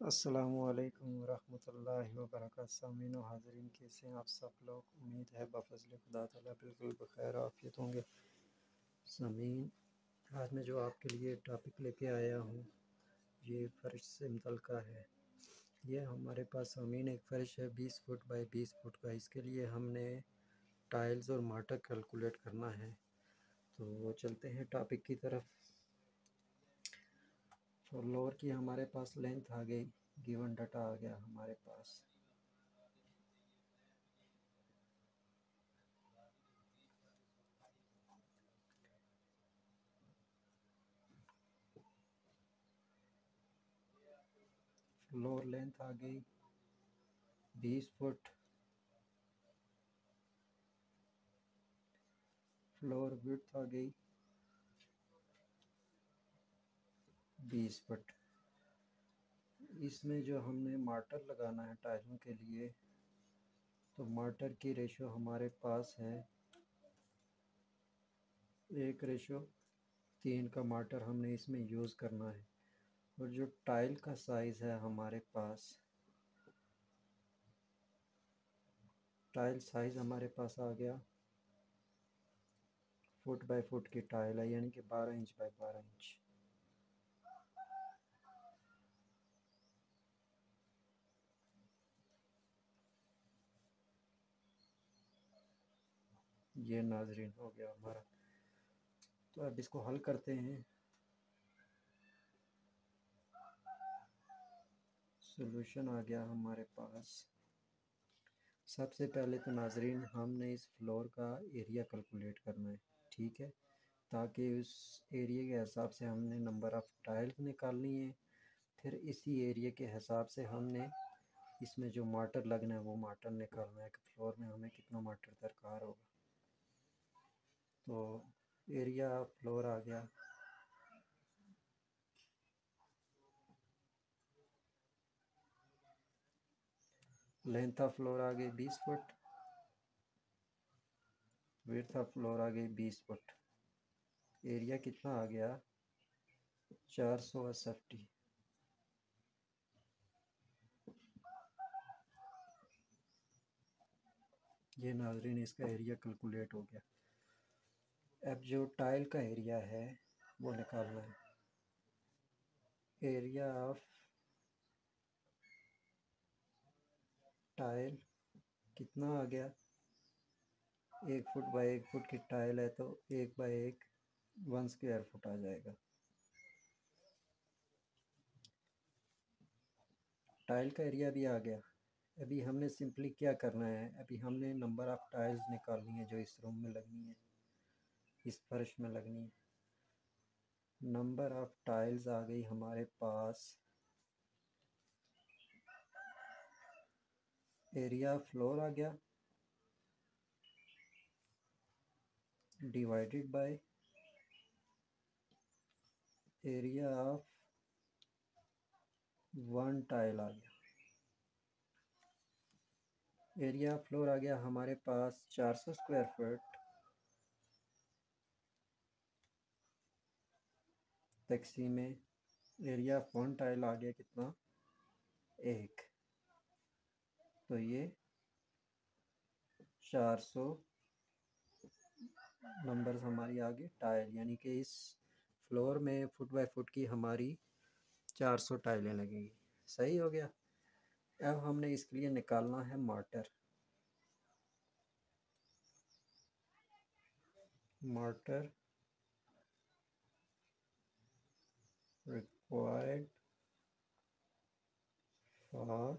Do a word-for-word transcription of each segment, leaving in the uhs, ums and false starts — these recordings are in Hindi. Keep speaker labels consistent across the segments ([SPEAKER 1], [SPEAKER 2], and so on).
[SPEAKER 1] अस्सलामुअलैकुम वरहमतुल्लाहि वबरकातुहू। सामीन व हाज़रीन, कैसे हैं आप सब लोग? उम्मीद है बफ़ज़ल खुदा ताला बिल्कुल बख़ैर आफ़ियत होंगे। सामीन, आज मैं जो आपके लिए टॉपिक लेके आया हूँ ये फ़र्श से मुतल्लिक़ है। ये हमारे पास सामीन एक फ़र्श है बीस फुट बाई बीस फुट का। इसके लिए हमने टाइल्स और मार्टर कैलकुलेट करना है। तो चलते हैं टॉपिक की तरफ। फ्लोर की हमारे पास लेंथ आ गई, गिवन डाटा आ गया हमारे पास। फ्लोर लेंथ आ गई बीस फुट, फ्लोर विड्थ आ गई बीस फुट। इसमें जो हमने मार्टर लगाना है टाइलों के लिए, तो मार्टर की रेशो हमारे पास है एक रेशो तीन का मार्टर हमने इसमें यूज़ करना है। और जो टाइल का साइज़ है हमारे पास, टाइल साइज़ हमारे पास आ गया फुट बाय फुट की टाइल है, यानी कि बारह इंच बाय बारह इंच। ये नाजरीन हो गया हमारा। तो अब इसको हल करते हैं। सॉल्यूशन आ गया हमारे पास। सबसे पहले तो नाजरीन हमने इस फ्लोर का एरिया कैलकुलेट करना है, ठीक है, ताकि उस एरिया के हिसाब से हमने नंबर ऑफ़ टाइल्स निकालनी है। फिर इसी एरिया के हिसाब से हमने इसमें जो मार्टर लगना है वो मार्टर निकालना है कि फ्लोर में हमें कितना मार्टर दरकार होगा। तो एरिया फ्लोर आ गया, लेंथ ऑफ फ्लोर आ गई बीस फुट, विड्थ ऑफ फ्लोर आ गई बीस फुट। एरिया कितना आ गया चार सौ अस्सी। ये नाजरीन इसका एरिया कैलकुलेट हो गया। अब जो टाइल का एरिया है वो निकालना है। एरिया ऑफ टाइल कितना आ गया, एक फुट बाई एक फुट की टाइल है तो एक बाई एक वन स्क्वायर फुट आ जाएगा। टाइल का एरिया भी आ गया। अभी हमने सिंपली क्या करना है, अभी हमने नंबर ऑफ़ टाइल्स निकालनी है जो इस रूम में लगनी है, इस फर्श में लगनी है। नंबर ऑफ़ टाइल्स आ गई हमारे पास, एरिया फ्लोर आ गया divided by area of one tile आ गया। एरिया फ्लोर आ गया हमारे पास चार सौ स्क्वायर फुट, तकसीम में एरिया ऑफ वन टाइल आ गया कितना, एक। तो ये चार सौ नंबर्स हमारी आ गई टाइल, यानी कि इस फ्लोर में फुट बाय फुट की हमारी चार सौ टाइलें लगेंगी। सही हो गया। अब हमने इसके लिए निकालना है mortar. Mortar required for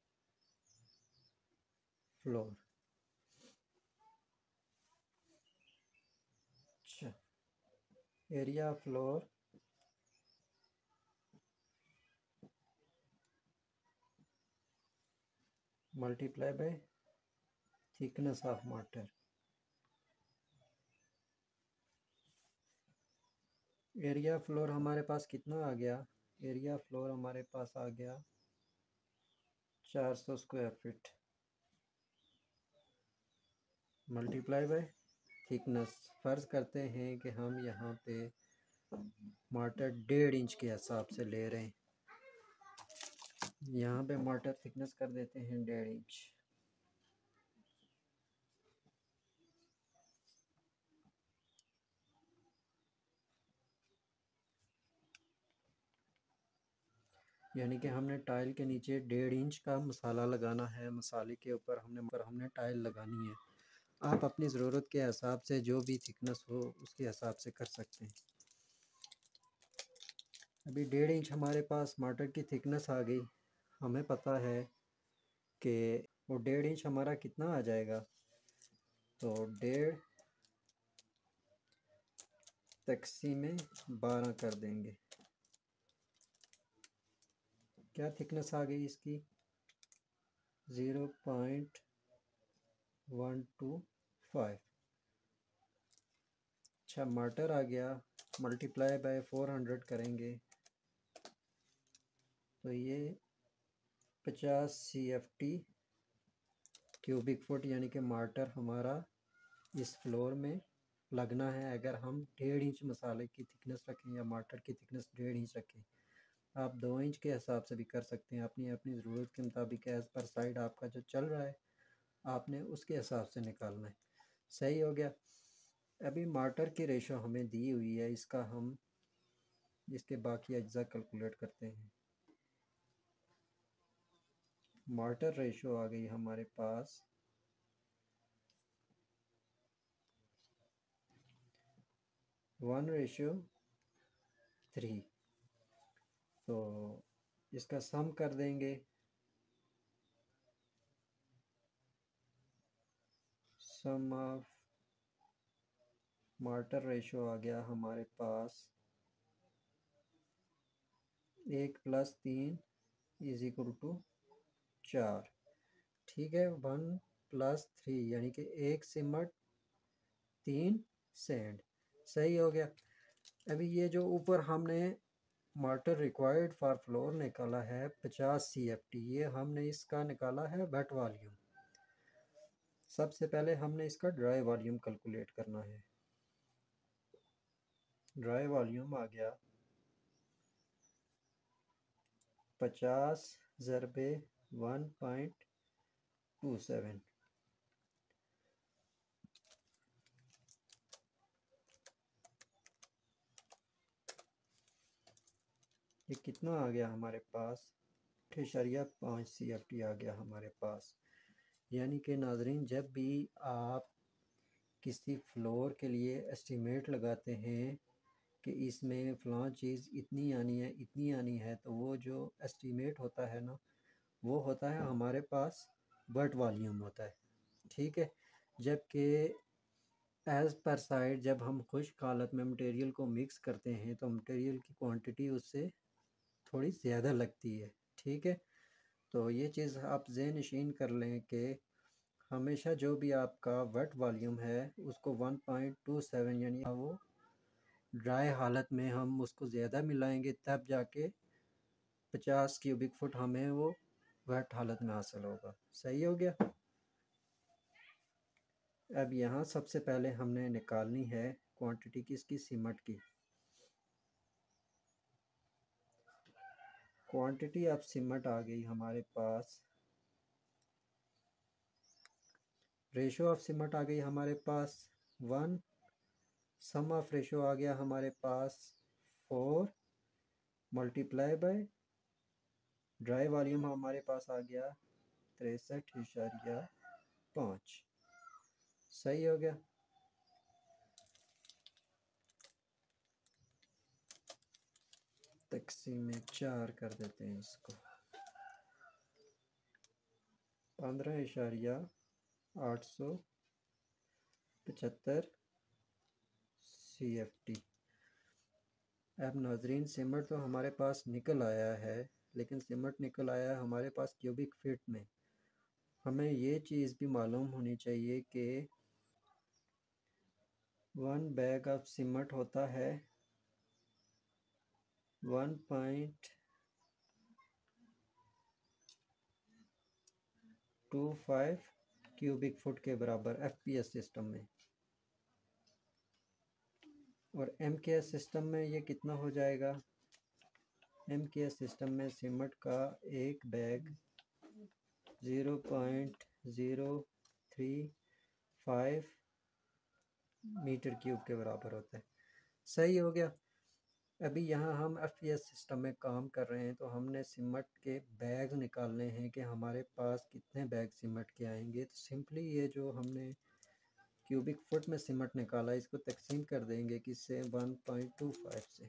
[SPEAKER 1] floor. अच्छा, area floor multiply by thickness of mortar. Area floor हमारे पास कितना आ गया, एरिया फ्लोर हमारे पास आ गया चार सौ square feet multiply by thickness. फ़र्ज़ करते हैं कि हम यहाँ पे मार्टर डेढ़ इंच के हिसाब से ले रहे हैं। यहाँ पे मोटर थिकनेस कर देते हैं डेढ़ इंच। यानी कि हमने टाइल के नीचे डेढ़ इंच का मसाला लगाना है। मसाले के ऊपर हमने पर हमने टाइल लगानी है। आप अपनी ज़रूरत के हिसाब से जो भी थिकनेस हो उसके हिसाब से कर सकते हैं। अभी डेढ़ इंच हमारे पास मटर की थिकनेस आ गई। हमें पता है कि वो डेढ़ इंच हमारा कितना आ जाएगा, तो डेढ़ तकसीम में बारह कर देंगे। क्या थिकनेस आ गई इसकी, zero point one two five. अच्छा, मटर आ गया, मल्टीप्लाई बाय फोर हंड्रेड करेंगे तो ये पचास C F T cubic foot, यानी कि मार्टर हमारा इस फ्लोर में लगना है। अगर हम डेढ़ इंच मसाले की थिकनेस रखें या मार्टर की थिकनेस डेढ़ इंच रखें, आप दो इंच के हिसाब से भी कर सकते हैं। अपनी अपनी ज़रूरत के मुताबिक एज़ पर साइड आपका जो चल रहा है आपने उसके हिसाब से निकालना है। सही हो गया। अभी मार्टर की रेशो हमें दी हुई है, इसका हम इसके बाकी अज्जा कैलकुलेट करते हैं। मार्टर रेशो आ गई हमारे पास वन रेशो थ्री, तो इसका सम कर देंगे। सम ऑफ मार्टर रेशो आ गया हमारे पास एक प्लस तीन इज इक्वल टू चार। ठीक है, वन प्लस थ्री यानी कि एक सिमट तीन सैंड। सही हो गया। अभी ये जो ऊपर हमने मार्टर रिक्वायर्ड फॉर फ्लोर निकाला है पचास सी एफ टी, ये हमने इसका निकाला है वेट वॉल्यूम। सबसे पहले हमने इसका ड्राई वॉल्यूम कैलकुलेट करना है। ड्राई वॉल्यूम आ गया पचास ज़रबे वन पॉइंट टू सेवन। ये कितना आ गया हमारे पास, इशारिया पाँच सी एफ टी आ गया हमारे पास। यानी कि नाजरीन, जब भी आप किसी फ्लोर के लिए एस्टीमेट लगाते हैं कि इसमें फ़लाँ चीज़ इतनी आनी है इतनी आनी है, तो वो जो एस्टीमेट होता है ना, वो होता है हमारे पास बट वॉल्यूम होता है। ठीक है, जबकि एज़ पर साइड जब हम खुश्क हालत में मटेरियल को मिक्स करते हैं तो मटेरियल की क्वांटिटी उससे थोड़ी ज़्यादा लगती है। ठीक है, तो ये चीज़ आप ज़हन नशीन कर लें कि हमेशा जो भी आपका वेट वॉल्यूम है उसको वन पॉइंट टू सेवन, यानी वो ड्राई हालत में हम उसको ज़्यादा मिलाएंगे तब जाके पचास क्यूबिक फुट हमें वो वेट हालत में हासिल होगा। सही हो गया। अब यहाँ सबसे पहले हमने निकालनी है क्वांटिटी किसकी, सीमेंट की। क्वांटिटी ऑफ सीमेंट आ गई हमारे पास, रेशो ऑफ सीमेंट आ गई हमारे पास वन, सम ऑफ रेशो आ गया हमारे पास four, multiply by dry volume हमारे पास आ गया तिरसठ इशारिया पाँच। सही हो गया। तकसीम में चार कर देते हैं इसको, पंद्रह इशारिया आठ सौ पचहत्तर सी एफ टी। अब नाजरीन, सीमेंट तो हमारे पास निकल आया है, लेकिन सीमेंट निकल आया है हमारे पास क्यूबिक फीट में। हमें ये चीज़ भी मालूम होनी चाहिए कि वन बैग ऑफ सीमेंट होता है one point two five cubic foot के बराबर एफ पी एस सिस्टम में, और एम के एस सिस्टम में ये कितना हो जाएगा, एम के एस सिस्टम में सीमेंट का एक bag zero point zero three five meter cube के बराबर होता है। सही हो गया। अभी यहाँ हम एफ पी एस सिस्टम में काम कर रहे हैं, तो हमने सीमेंट के बैग निकालने हैं कि हमारे पास कितने बैग सीमेंट के आएंगे। तो सिंपली ये जो हमने क्यूबिक फुट में सीमेंट निकाला, इसको तकसीम कर देंगे किससे, वन पॉइंट टू फाइव से।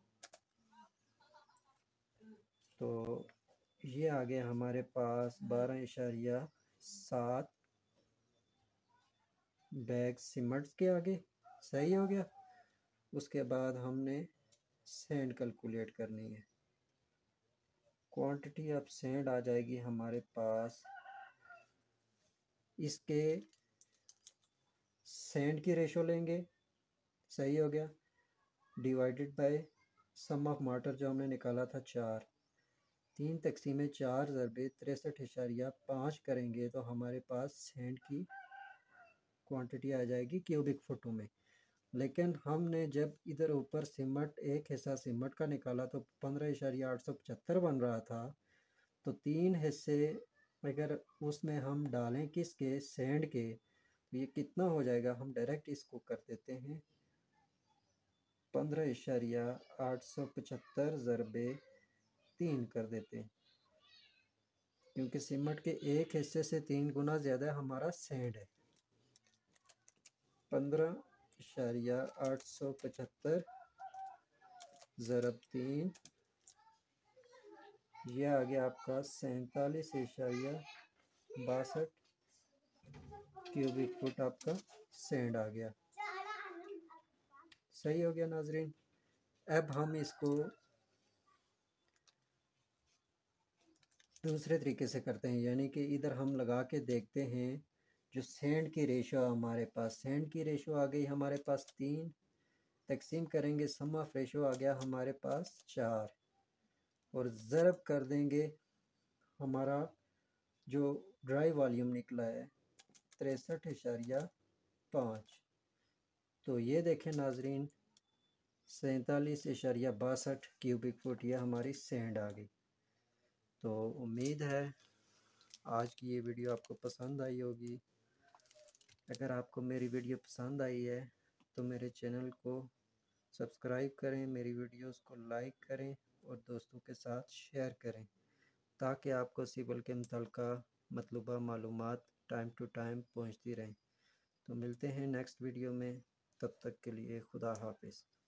[SPEAKER 1] तो ये आ गया हमारे पास बारह इशारिया सात बैग सीमेंट के आगे। सही हो गया। उसके बाद हमने सैंड कैलकुलेट करनी है। क्वांटिटी ऑफ सैंड आ जाएगी हमारे पास, इसके सैंड की रेशो लेंगे। सही हो गया। Divided by sum of water जो हमने निकाला था चार, तीन तकसीम चार ज़रबे तिरसठ इशारिया पाँच करेंगे तो हमारे पास सैंड की क्वांटिटी आ जाएगी क्यूबिक फुटों में। लेकिन हमने जब इधर ऊपर सीमेंट एक हिस्सा सीमेंट का निकाला तो पंद्रह इशारिया आठ सौ पचहत्तर बन रहा था। तो तीन हिस्से अगर उसमें हम डालें किसके, सैंड के, तो ये कितना हो जाएगा। हम डायरेक्ट इसको कर देते हैं पंद्रह इशारिया आठ सौ पचहत्तर ज़रबे तीन कर देते हैं, क्योंकि सीमेंट के एक हिस्से से तीन गुना ज़्यादा हमारा सैंड है। पंद्रह इशारिया आठ सौ पचहत्तर ज़रब तीन, यह आ गया आपका सैंतालीस इशारिया बासठ क्यूबिक फुट आपका सैंड आ गया। सही हो गया नाजरीन। अब हम इसको दूसरे तरीके से करते हैं, यानी कि इधर हम लगा के देखते हैं जो सैंड की रेशो हमारे पास, सैंड की रेशो आ गई हमारे पास तीन, तकसीम करेंगे सम ऑफ रेशो आ गया हमारे पास चार, और ज़रब कर देंगे हमारा जो ड्राई वॉल्यूम निकला है तिरसठ इशारिया पाँच। तो ये देखें नाजरीन, सैंतालीस इशारिया बासठ क्यूबिक फुट ये हमारी सैंड आ गई। तो उम्मीद है आज की ये वीडियो आपको पसंद आई होगी। अगर आपको मेरी वीडियो पसंद आई है तो मेरे चैनल को सब्सक्राइब करें, मेरी वीडियोस को लाइक करें और दोस्तों के साथ शेयर करें, ताकि आपको सिविल के मुतल्लिक़ा मतलूबा मालूमात टाइम टू टाइम पहुंचती रहें। तो मिलते हैं नेक्स्ट वीडियो में, तब तक के लिए खुदा हाफिज़।